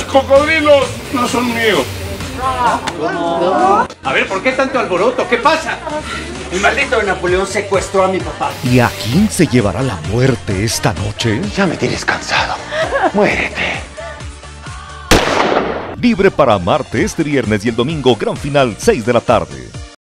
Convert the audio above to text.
cocodrilos no son míos. A ver, ¿por qué tanto alboroto? ¿Qué pasa? El maldito de Napoleón secuestró a mi papá. ¿Y a quién se llevará la muerte esta noche? Ya me tienes cansado. Muérete. Libre para amarte este viernes y el domingo, gran final, 6 de la tarde.